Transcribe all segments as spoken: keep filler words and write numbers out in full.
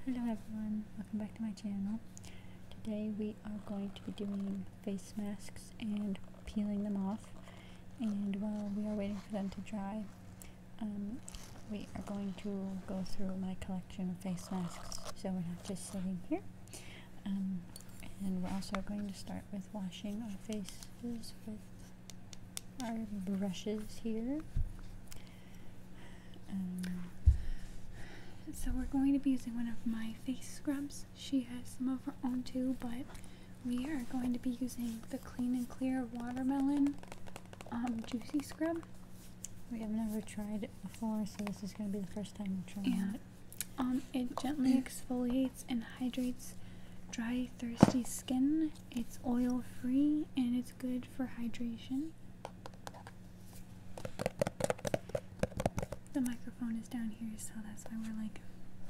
Hello everyone, welcome back to my channel. Today we are going to be doing face masks and peeling them off, and while we are waiting for them to dry, um, we are going to go through my collection of face masks so we're not just sitting here. Um, and we're also going to start with washing our faces with our brushes here. Um, So we're going to be using one of my face scrubs. She has some of her own too, but we are going to be using the Clean and Clear Watermelon um, Juicy Scrub. we have never tried it before, so this is going to be the first time we're trying Yeah. it. Um, it gently exfoliates and hydrates dry, thirsty skin. It's oil free and it's good for hydration. The microphone is down here, so that's why we're like.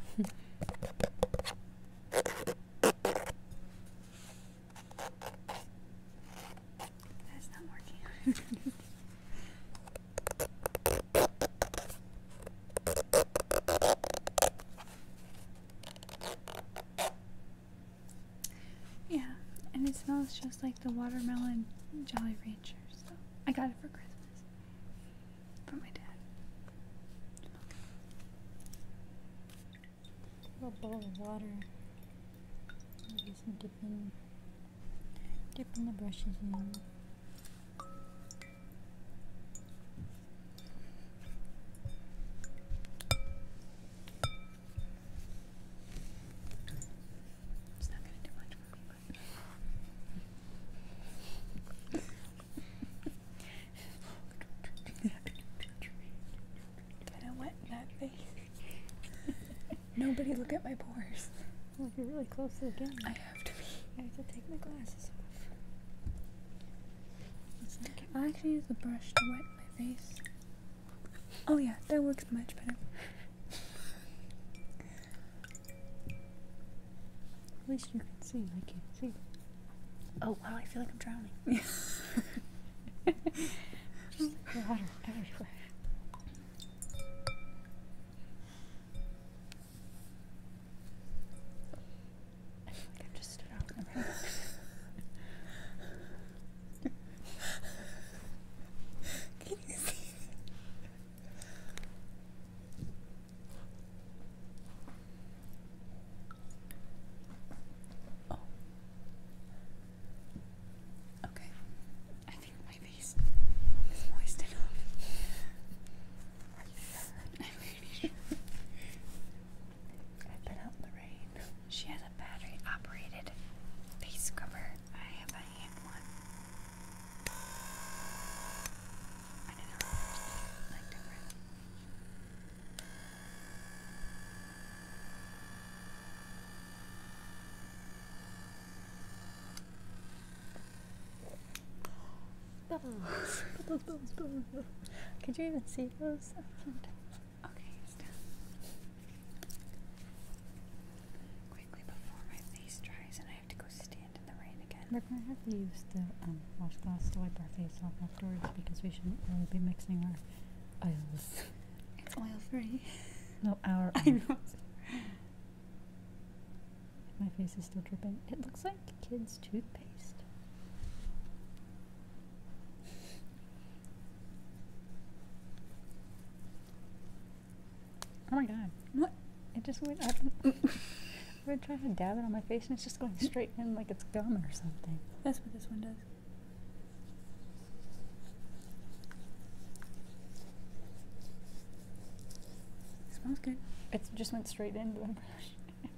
That's not working. Yeah, and it smells just like the watermelon Jolly Ranchers. So I got it for Christmas from my dad. A little bowl of water. Maybe some dipping, dipping the brushes in. It's not gonna do much for me, but gonna wet that face. Nobody look at my pores. Oh, you're really close to the camera. I have to be. I have to take my glasses off. It's not getting- I'll actually use the brush to wet my face. Oh yeah, that works much better. At least you can see. I can't see. Oh wow, I feel like I'm drowning. Just water everywhere. I feel like I've just stood out in the rain. Can you see? Oh. Okay. I think my face is moist enough. I'm pretty sure. I've been out in the rain. She has a battery operated face scrubber. I have a hand one. I didn't know there's like different. Bubbles. Bubbles, bubbles, bubbles, bubbles. Could you even see those? Okay, it's done. Quickly before my face dries and I have to go stand in the rain again. We're going to have to use the um, washcloths to wipe our face off afterwards because we shouldn't really be mixing our oils. It's oil free. No, our I oil. know. My face is still dripping. It looks like kids' toothpaste. Oh my god. What? It just went up. We're trying to dab it on my face and it's just going straight in like it's gum or something. That's what this one does. Smells good. It just went straight into the brush.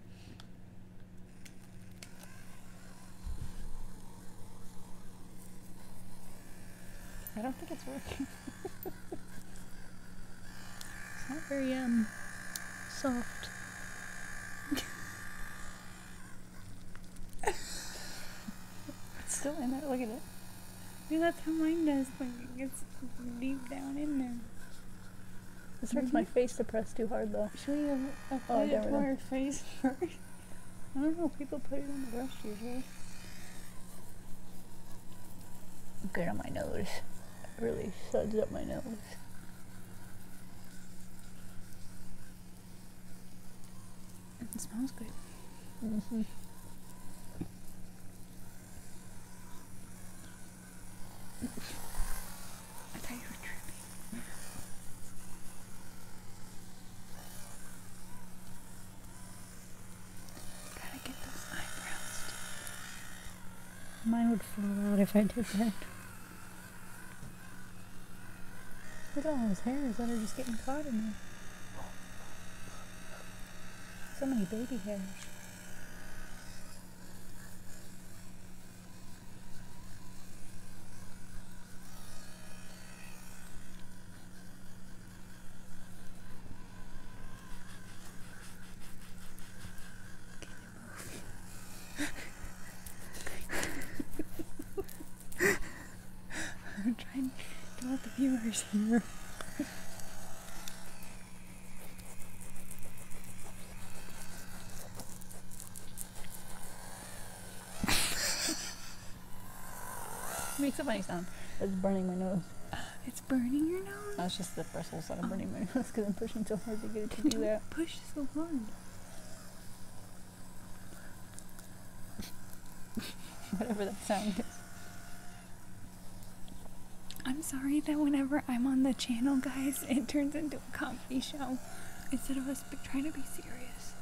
I don't think it's working. It's not very um soft. It's still in there. Look at it. Yeah, that's how mine does. Like it gets deep down in there. This hurts my face to press too hard though. Should we have apply Oh, it there to we go. our face first? I don't know. People put it on the brush usually. Good on my nose. It really suds up my nose. It's It smells good. Mm-hmm. I thought you were tripping. Gotta get those eyebrows. Mine would fall out if I did that. Look at all those hairs that are just getting caught in there. So many baby hairs. I'm trying to let the viewers hear. Makes a funny sound. It's burning my nose. It's burning your nose? That's just the bristles that are burning my nose because I'm pushing so hard to get it to do that. Push so hard. Whatever that sound is. I'm sorry that whenever I'm on the channel, guys, it turns into a comedy show instead of us be- trying to be serious.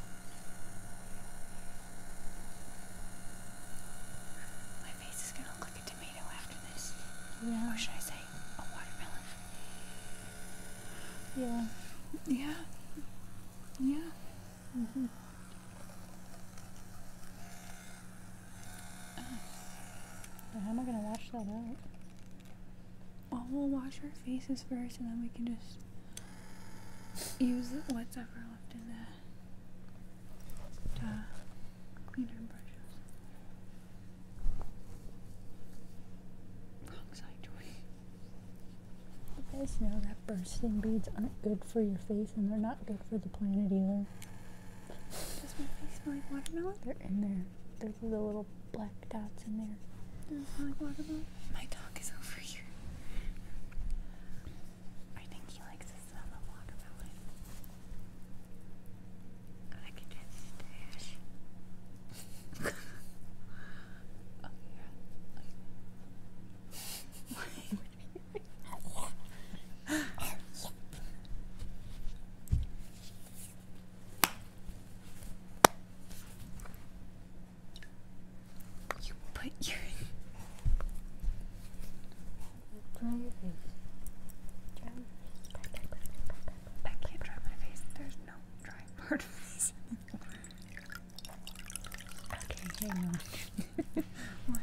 My face is gonna look like a tomato after this. Yeah. Or should I say, a watermelon? Yeah. Yeah. Yeah. Mm-hmm. But how am I gonna wash that out? Well, we'll wash our faces first and then we can just use what's ever left in the to clean our brushes. Wrong side, Jordan. You guys know that bursting beads aren't good for your face and they're not good for the planet either. Does my face smell like watermelon? They're in there. There's the little black dots in there. Does it smell like watermelon? My dog is over here. I think he likes the smell of watermelon. I can just stash. Oh yeah. You put your Dry your face. Dry your I can't dry my face. There's no dry part of this. Okay, hang on. What?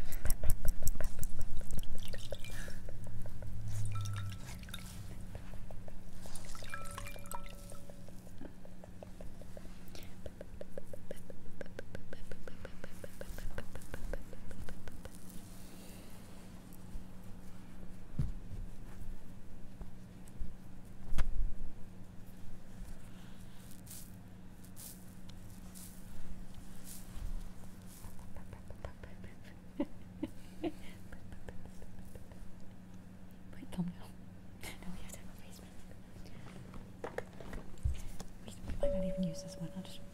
Wait, calm down. No, we have to have a face mask. We, we might not even use this one. I'll just.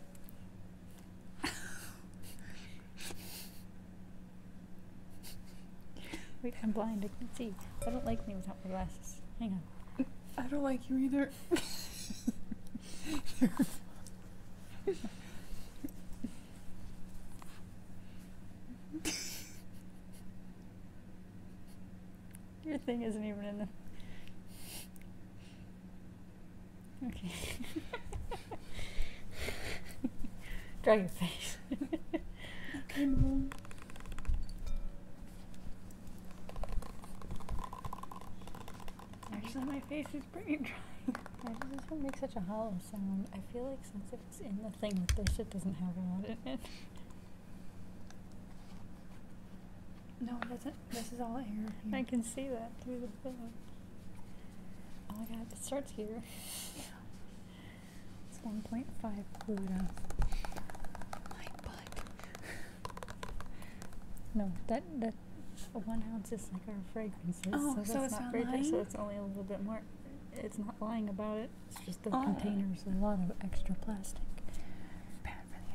Wait, I'm blind. I can't see. I don't like me without my glasses. Hang on. I don't like you either. Your thing isn't even in the. Okay. Dry your face. Okay, Mom. Actually, my face is pretty dry. Why does this one make such a hollow sound? I feel like since it's in the thing with this, it doesn't have a lot in it. No, it doesn't. This is all air. Here. I can see that through the thing. Oh my god, it starts here. Yeah. It's one point five Pluto. My butt. No, that that one ounce is like our fragrances. Oh, so that's so it's not not fragrance, so lying? it's only a little bit more. It's not lying about it. It's just the Oh. containers, a lot of extra plastic. Bad for the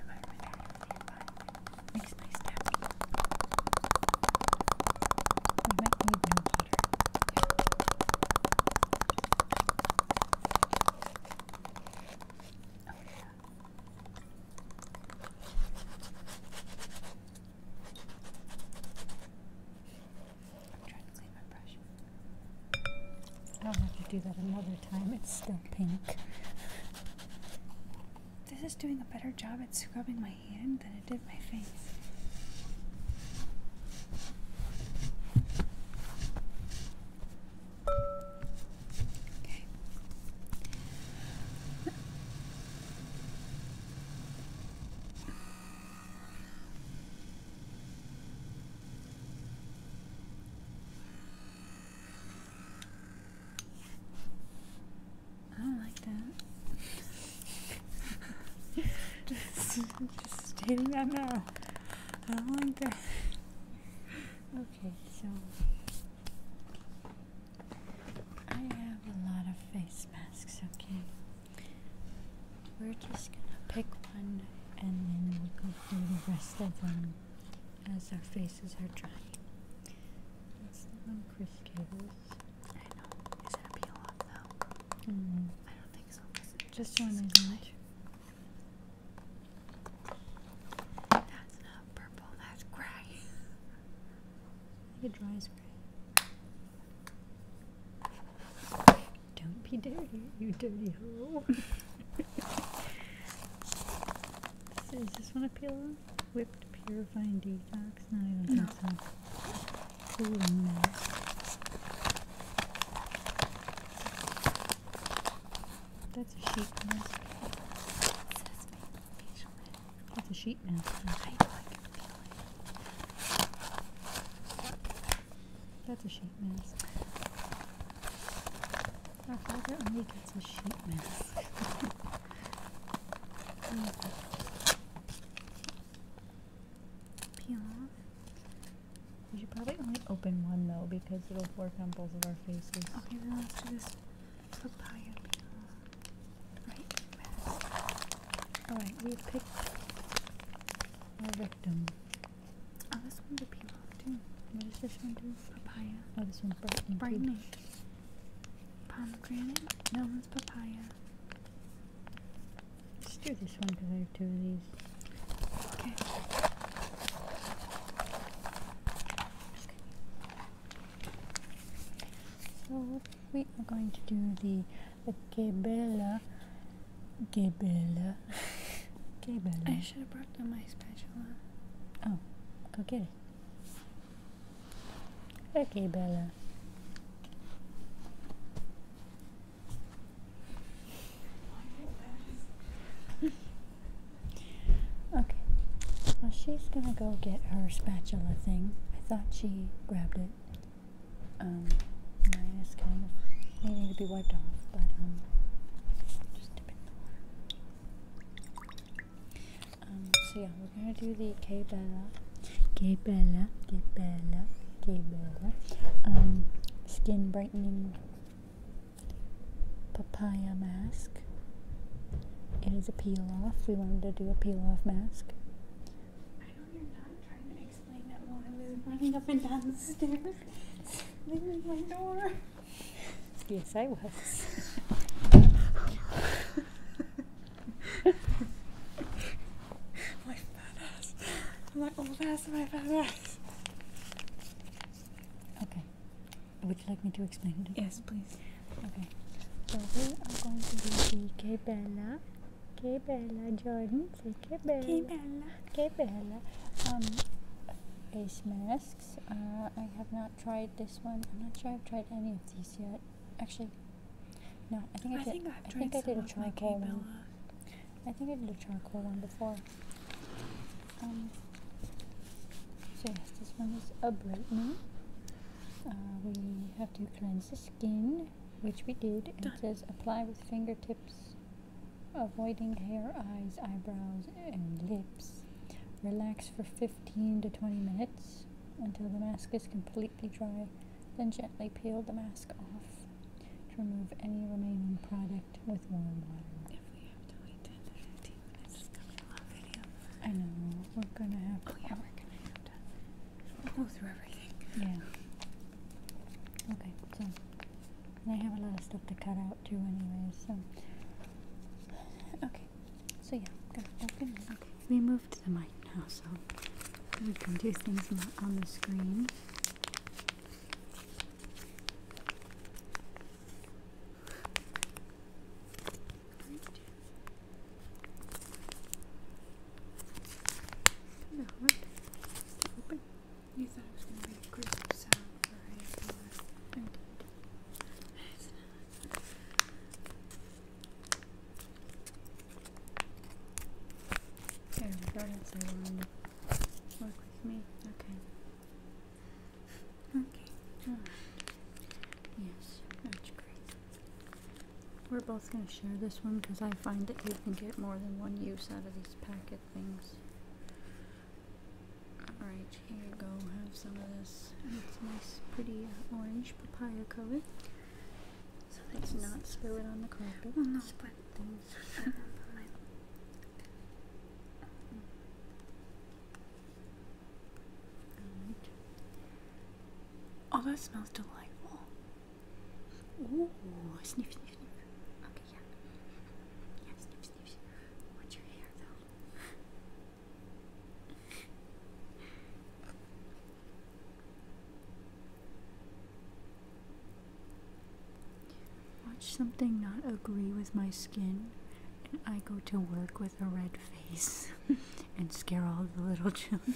I'll have to do that another time. It's still pink. This is doing a better job at scrubbing my hand than it did my face. Okay. I don't like that. just, just stating that now. I don't like that. Okay, so I have a lot of face masks, okay? We're just gonna pick one and then we'll go through the rest of them as our faces are drying. That's the one Chris gave us. I know. Is it a peel off though? Mm. I don't think so. Is it Just one, isn't it? That's not purple. That's gray. It dries gray. Don't be dirty, you dirty hoe. So is this one a peel off? Whipped purifying detox? No, I don't No. think so. Cooling mask. That's a sheet mask. It says facial mask. That's a sheet mask. I know I can feel it. That's a sheet mask. Our father only gets a sheet mask. Peel off. We should probably only open one though because it'll work on both of our faces. Okay, then let's do this papaya peel off. Right. Mask. Alright, we picked our victim. Oh, this one's a peel off too. What does this one do? Papaya. Oh, this one's brightening. too. Brightening. Pomegranate. No one's papaya. Let's do this one because I have two of these. Okay. So we are going to do the the Gabella. Gabella. Gabella. I should have brought down my spatula. Oh, go get it. Okay, Bella. Okay. Well, she's gonna go get her spatula thing. I thought she grabbed it. Um, mine is kind of needing to be wiped off, but um, just dip it in the water. Um, so yeah, we're gonna do the K-Bella, K-Bella, K-Bella, K-Bella, um, skin brightening papaya mask. It is a peel off. We wanted to do a peel off mask. I know you're not trying to explain that while I was running up and down the stairs, leaving my door. Yes, I was. My fat ass. My old ass and my fat ass. Okay. Would you like me to explain it again? Yes, please. Okay. So we are going to do the K-Bella. K-Bella, Jordan. Say K-Bella. K-Bella. K-Bella. Um, face masks. Uh, I have not tried this one. I'm not sure I've tried any of these yet. Actually, no. I think I, I did. think I've I tried think I did some a of my charcoal one. K-Bella. I think I did a charcoal one before. Um. So yes, this one is a brightening. Uh, we have to cleanse the skin, which we did. And Done. it says apply with fingertips, avoiding hair, eyes, eyebrows, and lips. Relax for fifteen to twenty minutes until the mask is completely dry. Then gently peel the mask off to remove any remaining product with warm water. If we have to wait ten to fifteen minutes, it's gonna be a long video. I know, we're gonna have Oh yeah, we're gonna have to go through everything. Yeah. Okay, so and I have a lot of stuff to cut out too anyway, so okay. So yeah, I'm gonna open it. Okay. We moved the mic now, so we can do things mo- on the screen. started saying, work with me. Okay. Okay. Alright. Yes, that's great. We're both going to share this one because I find that you can get more than one use out of these packet things. Alright, here you go. Have some of this. It's nice, pretty uh, orange papaya color. So Let's that's not spill it on the carpet. Well, no, but Things. I won't put my. Alright. Oh, that smells delightful. Ooh, sniff, sniff, sniff. Okay, yeah. Yeah, sniff, sniff, sniff. Watch your hair, though. Watch something not agree with my skin, and I go to work with a red face and scare all the little children.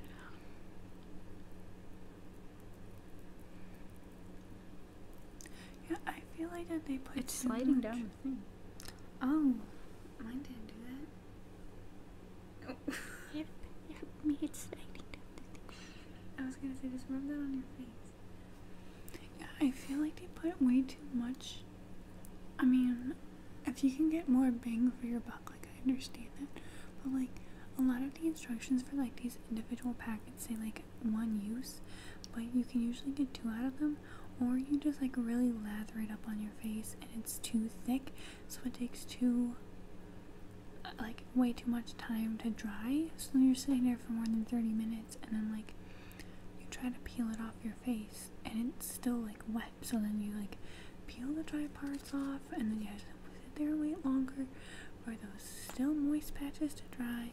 Yeah, I feel like that they put. It's too sliding much. down the thing. Oh, mine didn't do that. Oh. Help, help me, it's sliding down the thing. I was gonna say, just rub that on your face. Yeah, I feel like they put way too much. I mean, if you can get more bang for your buck, like, I understand that. But, like, a lot of the instructions for, like, these individual packets say, like, one use. But you can usually get two out of them. Or you just, like, really lather it up on your face and it's too thick. So it takes too, uh, like, way too much time to dry. So you're sitting there for more than thirty minutes and then, like, you try to peel it off your face and it's still like wet, so then you like peel the dry parts off and then you have to sit there and wait longer for those still moist patches to dry.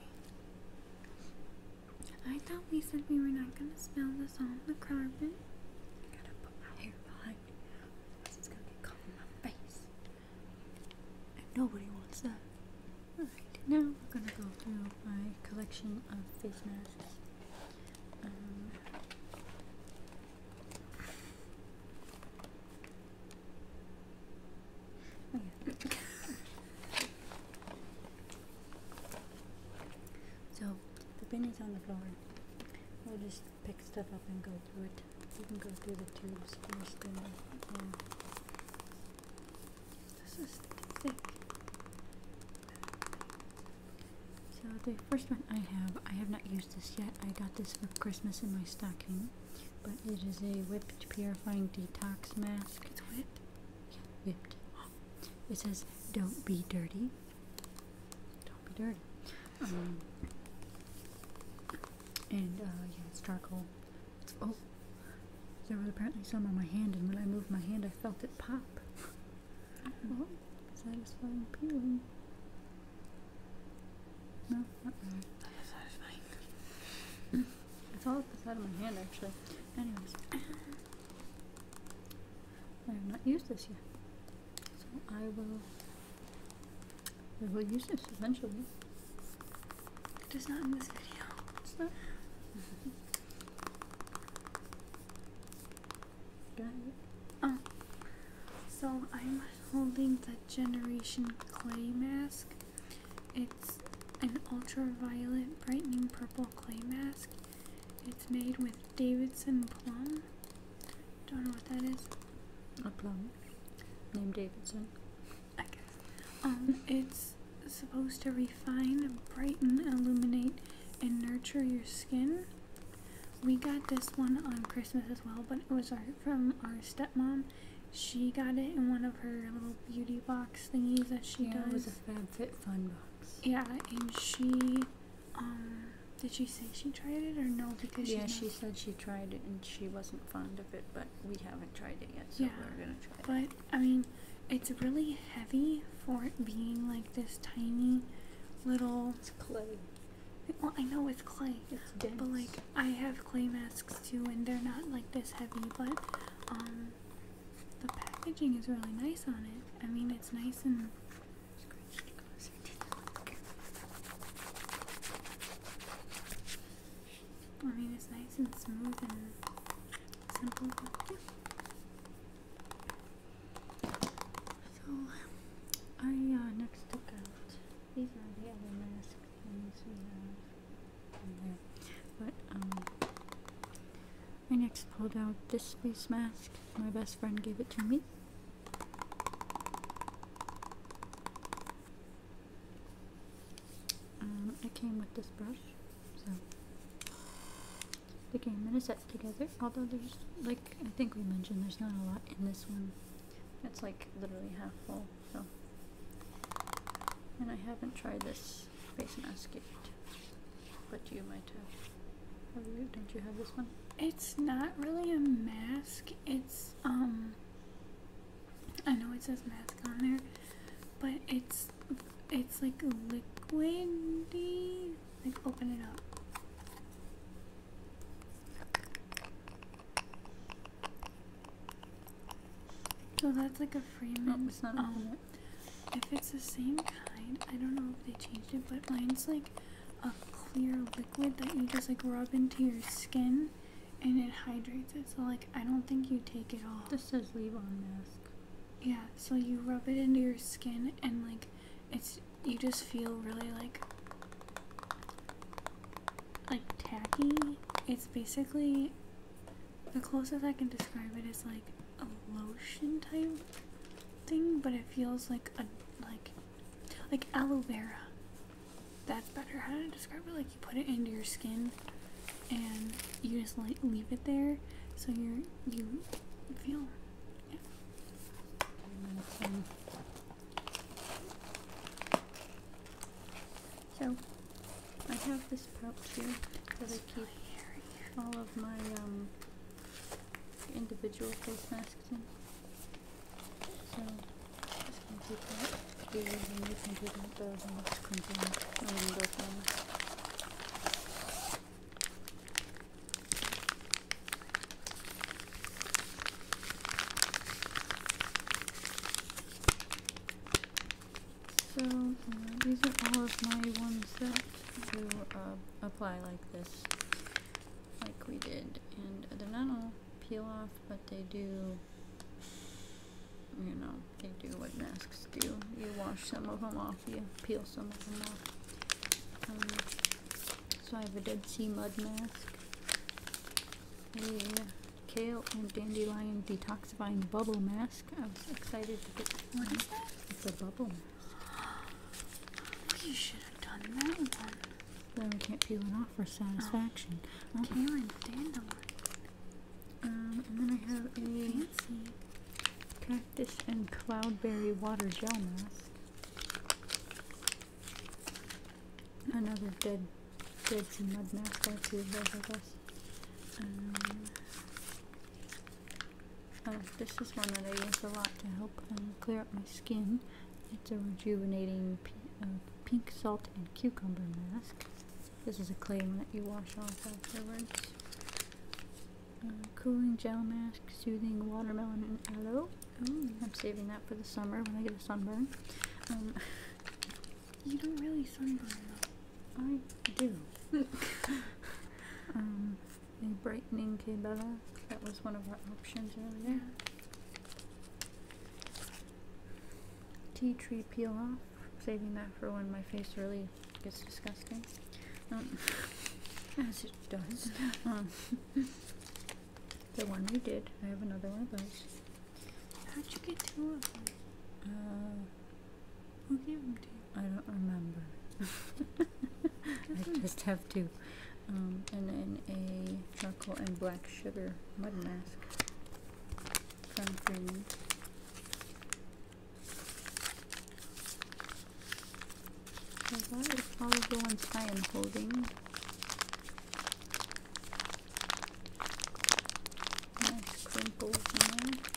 I thought we said we were not gonna smell this on the carpet. I gotta put my hair behind me, otherwise it's gonna get caught in my face. And nobody wants that. Alright, now we're gonna go through my collection of face masks. Um, oh yeah. So, the bin is on the floor. We'll just pick stuff up and go through it. You can go through the tubes first and then, This is thick. so the first one I have, I have not used this yet. I got this for Christmas in my stocking, but it is a whipped purifying detox mask. It's whipped. Yeah, whipped. It says, "Don't be dirty." Don't be dirty. Um, and uh, yeah, it's charcoal. It's, oh, there was apparently some on my hand, and when I moved my hand, I felt it pop. Mm-hmm. Oh, satisfying peeling. No, not really. That is satisfying. It's all up the side of my hand, actually. Anyways, I have not used this yet, so I will. I will use this eventually. Just not in this video. It's not. Got it. Oh. So I'm holding the Generation Clay mask. It's an ultraviolet brightening purple clay mask. It's made with Davidson Plum. Don't know what that is. A plum named Davidson. I guess. Um, it's supposed to refine, brighten, illuminate, and nurture your skin. We got this one on Christmas as well, but it was our, from our stepmom. She got it in one of her little beauty box thingies that she Yeah, does. it was a FabFitFun box. Yeah, and she, um, did she say she tried it or no? Because Yeah, she's she not- said she tried it and she wasn't fond of it, but we haven't tried it yet, so Yeah, we're gonna try it. But I mean, it's really heavy for it being like this tiny little. It's clay. Well, I know it's clay, It's dense. but like I have clay masks too, and they're not like this heavy. But um, the packaging is really nice on it. I mean, it's nice and. I mean, it's nice and smooth and simple. But yeah. So, I uh, next took out, these are the other mask things we have. next pulled out this face mask. My best friend gave it to me. Um, it came with this brush, so they came in a set together. Although there's, like I think we mentioned, there's not a lot in this one. It's like literally half full, so. And I haven't tried this face mask yet, but you might have. Have you? Don't you have this one? It's not really a mask. It's um. I know it says mask on there, but it's it's like liquidy. Like open it up. So that's like a Freeman. Oh, it's not um, open yet. If it's the same kind, I don't know if they changed it, but mine's like a clear liquid that you just like rub into your skin and it hydrates it. So like I don't think you take it off. This says leave on mask. Yeah, so you rub it into your skin and like it's you just feel really like like tacky. It's basically the closest I can describe it is like a lotion type thing, but it feels like a like like aloe vera. That's better how to describe it. Like you put it into your skin and you just like leave it there so you're you feel yeah. Um, so I have this pouch here that I keep all of my um individual face masks in. So just gonna take that here and you can do that though the next comes in. I'm gonna go for So uh, these are all of my ones that do uh, apply like this, like we did, and they're not all peel off, but they do, you know, they do what masks do. You wash some of them off, you peel some of them off. Um, so I have a Dead Sea Mud mask, a Kale and Dandelion Detoxifying Bubble Mask. I was excited to get this What one. is that? It's a bubble mask. You should have done that one. Then we can't peel it off for satisfaction. Oh. Kale and dandelion. Um, and then I have a Fancy. Cactus and Cloudberry Water Gel Mask. Another dead, dead sea mud mask. I have two of those, I guess. Um, oh, this is one that I use a lot to help um, clear up my skin. It's a rejuvenating p uh, pink salt and cucumber mask. This is a clay one that you wash off afterwards. Uh, cooling gel mask, soothing watermelon and aloe. Ooh, I'm saving that for the summer when I get a sunburn. Um, You don't really sunburn though. I do. um, a brightening K-Bella. That was one of our options earlier. Tea tree peel off. Saving that for when my face really gets disgusting. Um, as it does. Um, the one we did. I have another one of those. How'd you get two of them? Uh, Who gave them to you? I don't remember. I just have two. Um, and then a charcoal and black sugar mud mask from Freeman. So that is all of the ones I am holding. Nice crinkles in there.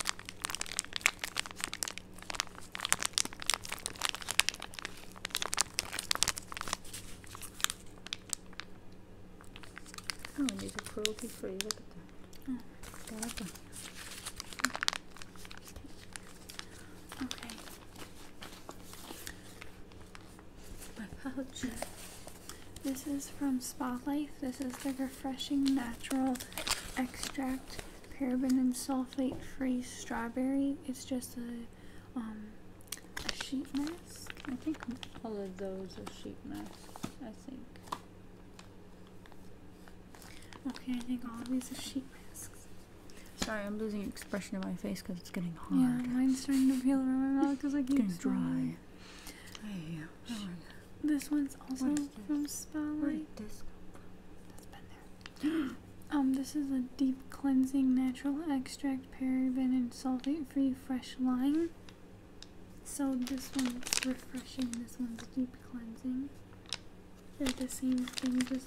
Oh, and these are cruelty free. Look at that. Oh. Got it done. Okay. My pouch. This is from Spa Life. This is the refreshing natural extract paraben and sulfate free strawberry. It's just a um a sheet mask. I think all of those are sheet masks. I think. Okay, I think all of these are sheet masks. Sorry, I'm losing expression in my face because it's getting hard. Yeah, mine's starting to peel around my mouth because I keep getting swallowing. dry. Hey, how are you? This one's also What is from Where Spotlight. did this That's been there. um, this is a deep cleansing natural extract paraben and sulfate-free fresh lime. So this one's refreshing. This one's deep cleansing. They're the same thing, just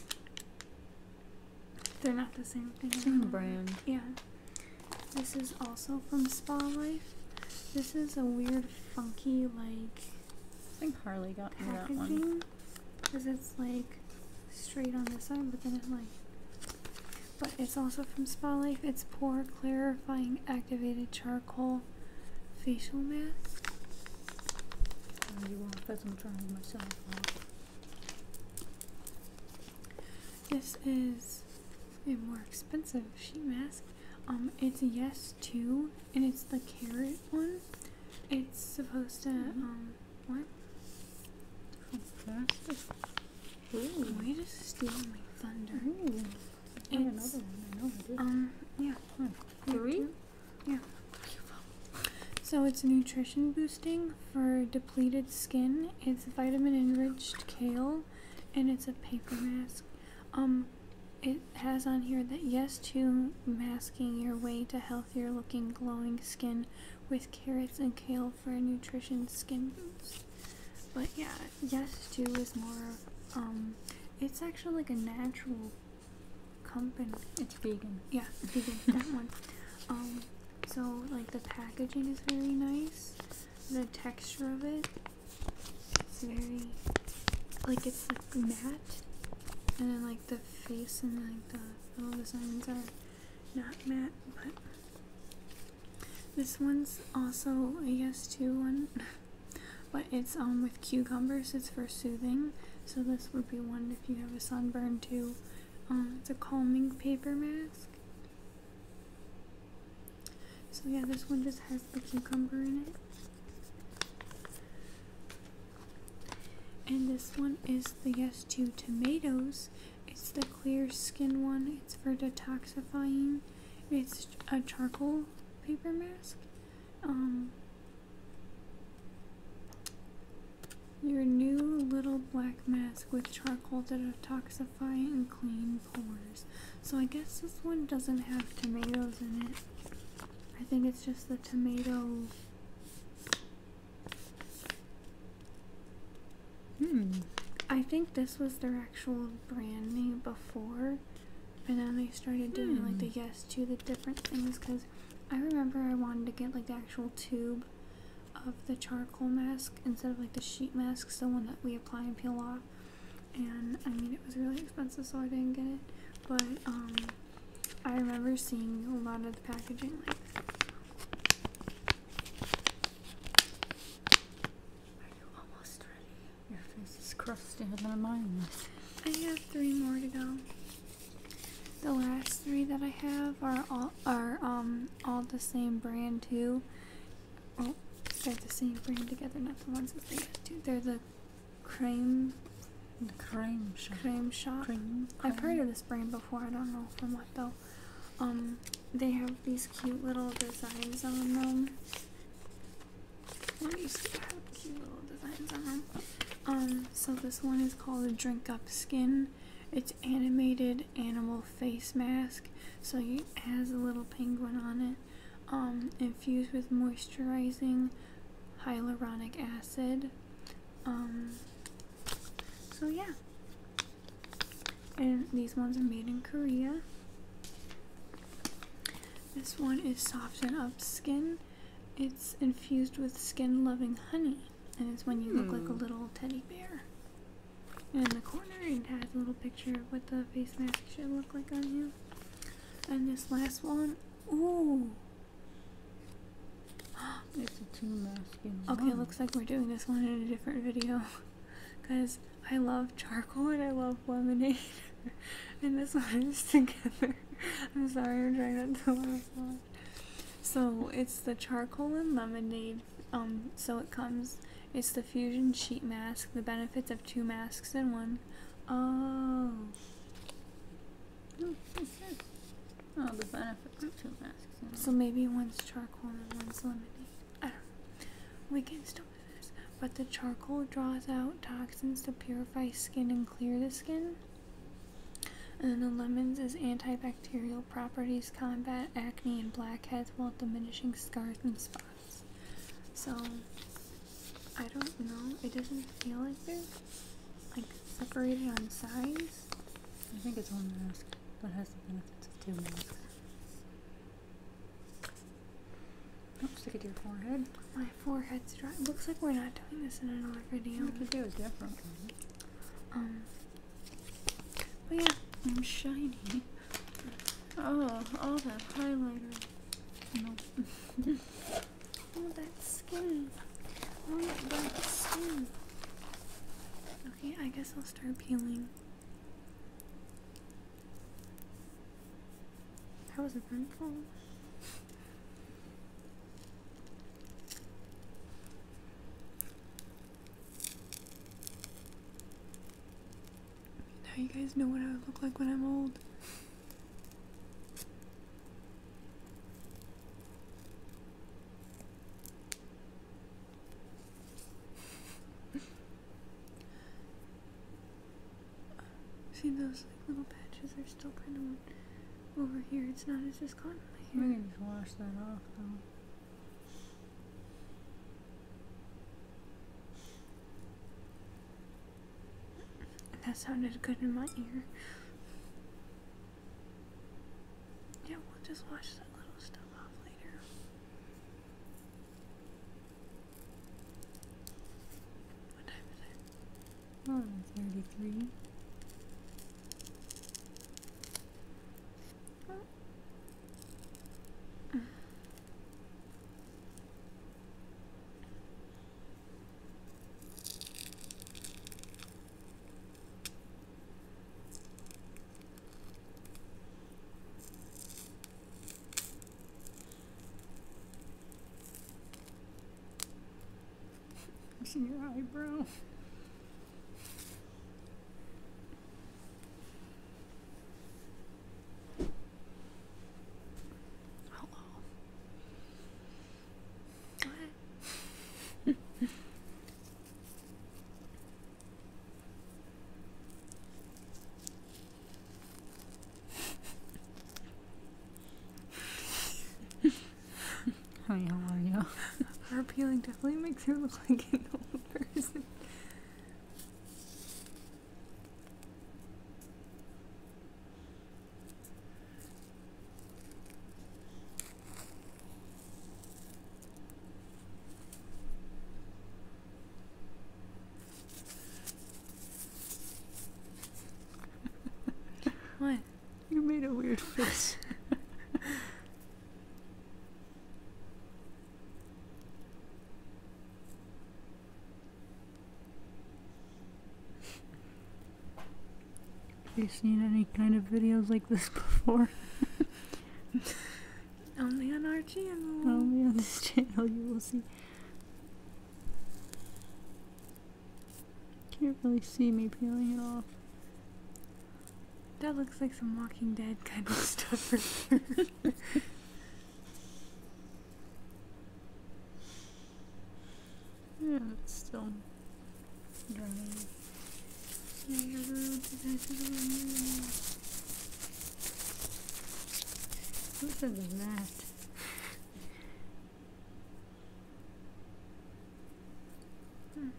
they're not the same thing. Same brand. Yeah. This is also from Spa Life. This is a weird, funky, like, I think Harley got me that one. packaging. Because it's, like, straight on this side, but then it, like, but it's also from Spa Life. It's Pore Clarifying Activated Charcoal Facial Mask. Oh, you want because I'm trying myself off. This is a more expensive sheet mask. Um, it's Yes two, and it's the carrot one. It's supposed to, Mm-hmm. um, what? Fantastic. Ooh. Way to steal my thunder. Ooh. I have It's, another one. I know I do. um, yeah. Hmm. Three? Yeah. So it's nutrition boosting for depleted skin. It's vitamin enriched kale, and it's a paper mask. Um, it has on here that Yes to masking your way to healthier looking glowing skin with carrots and kale for a nutrition skin boost. But yeah, Yes to is more of, um, it's actually like a natural company. It's vegan. Yeah, vegan, that one. Um, so like the packaging is very nice. The texture of it, it's very, like it's like matte. And then like the face and like the little designs are not matte, but this one's also a Yes to one. But it's um with cucumbers, it's for soothing. So this would be one if you have a sunburn too. Um, it's a calming paper mask. So yeah, this one just has the cucumber in it. And this one is the Yes to tomatoes. It's the clear skin one. It's for detoxifying. It's a charcoal paper mask. Um, your new little black mask with charcoal to detoxify and clean pores. So I guess this one doesn't have tomatoes in it. I think it's just the tomato. Hmm. I think this was their actual brand name before, and then they started doing Hmm. like the Yes to the different things, because I remember I wanted to get like the actual tube of the charcoal mask instead of like the sheet masks, the one that we apply and peel off, and I mean it was really expensive, so I didn't get it. But um I remember seeing a lot of the packaging like this. Are you almost ready? Your face is crustier than mine is. I have three more to go. The last three that I have are all are um all the same brand too. Oh, they're the same brand together, not the ones that they get to. They're the Creme The cream shop. Creme Shop. Cream. I've heard of this brand before. I don't know from what though. Um, they have these cute little designs on them. Let me see. They have cute little designs on them. Um, so this one is called Drink Up Skin. It's animated animal face mask. So it has a little penguin on it. Um, infused with moisturizing hyaluronic acid. Um, so yeah. And these ones are made in Korea. This one is Soften Up Skin. It's infused with skin-loving honey. And it's when you look like a Hmm. little teddy bear. And in the corner it has a little picture of what the face mask should look like on you. And this last one, ooh. It's a two mask in Okay, one. looks like we're doing this one in a different video. Because I love charcoal and I love lemonade. And this one is together. I'm sorry, I'm trying not to laugh so much. So it's the charcoal and lemonade. Um, so it comes, it's the fusion sheet mask, the benefits of two masks in one. Oh. No, it says, oh, the benefits of two masks. You know. So maybe one's charcoal and one's lemonade. I don't know. We can still do this. But the charcoal draws out toxins to purify skin and clear the skin. And then the lemons is antibacterial properties, combat acne and blackheads while diminishing scars and spots. So, I don't know. It doesn't feel like they're like separated on size. I think it's one mask that has the benefits of two masks. Don't stick it to your forehead. My forehead's dry. It looks like we're not doing this in another video. We could do a different one. Um, but yeah. I'm shiny. Oh, all that highlighter. No. Oh, that skin. Oh, that skin. Okay, I guess I'll start peeling. That was eventful. Now you guys know what I would look like when I'm old. See, those like little patches are still kind of over here. It's not as just caught in my hair. We can just wash that off though. That sounded good in my ear. Yeah, we'll just wash that little stuff off later. What time is it? Oh, thirty-three. In your eyebrow. Hello. What? Hi, how are you? Our peeling definitely makes her look like an old person. What? You made a weird face. Have you seen any kind of videos like this before? Only on our channel. Only on this channel you will see. Can't really see me peeling it off. That looks like some Walking Dead kind of stuff right there. Yeah, it's still drying. Who said that? Hmm.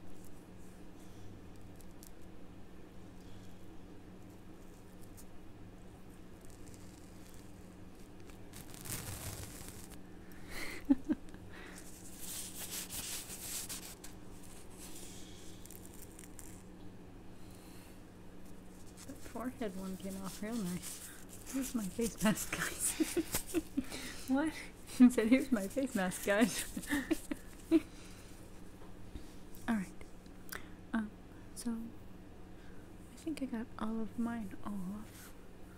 Forehead one came off real nice. Here's my face mask, guys. What? He said, here's my face mask, guys. Alright. Um, so, I think I got all of mine off.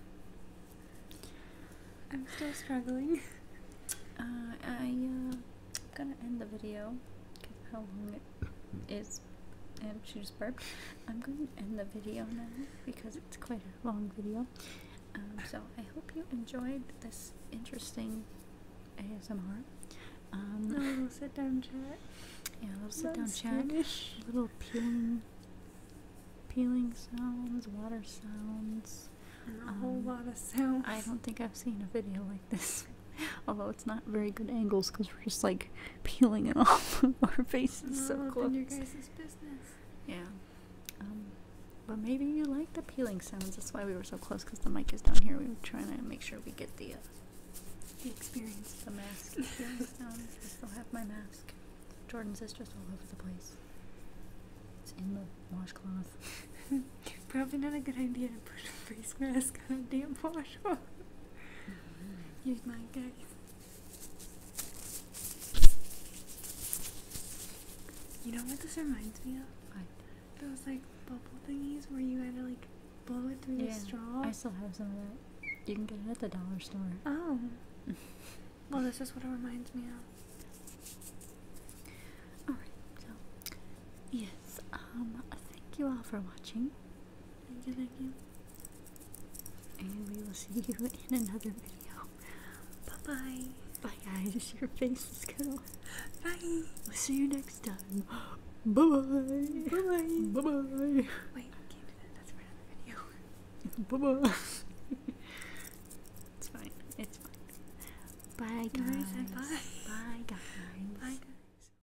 I'm still struggling. Uh, I, uh, I'm gonna end the video, because how long it is. And she just burped. I'm going to end the video now because it's quite a long video. Um, so I hope you enjoyed this interesting A S M R. Um, A little sit down chat. Yeah, a little sit down That's chat. Spanish. Little peeling, peeling sounds, water sounds. And a Um, whole lot of sounds. I don't think I've seen a video like this. Although it's not very good angles because we're just like peeling it off of our faces so Not close. in your guys' business. Yeah. Um, but maybe you like the peeling sounds. That's why we were so close because the mic is down here. We were trying to make sure we get the uh, The experience. the mask peeling sounds. I still have my mask. Jordan's is just all over the place. It's in the washcloth. Probably not a good idea to put a face mask on a damp washcloth. Use mine, guys. You know what this reminds me of? What? Those like bubble thingies where you had to like blow it through Yeah, the straw. I still have some of that. You can get it at the dollar store. Oh. Well, this is what it reminds me of. Alright, so, yes, um, thank you all for watching. Thank you, thank you. And we will see you in another video. Bye-bye. Bye guys, your face is good. Bye. We'll see you next time. Bye-bye. Bye-bye. Bye-bye. Wait, can't do that. That's for another video. Bye-bye. It's fine. It's fine. Bye You guys. already said bye. Bye guys.